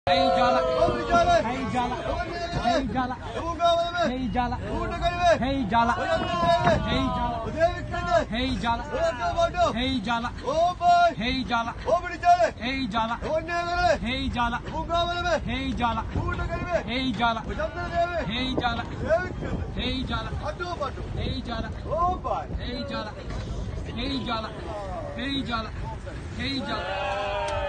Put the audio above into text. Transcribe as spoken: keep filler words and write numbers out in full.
Hey jala, hey jala, hey jala, hey jala, hey jala, hey jala, hey jala, hey jala, oh boy, hey jala, oh badi jala, hey jala, oh ne hey jala, hey jala, hey jala, hey jala, hey jala, hey jala, oh boy, hey jala, hey jala, hey jala, hey jala.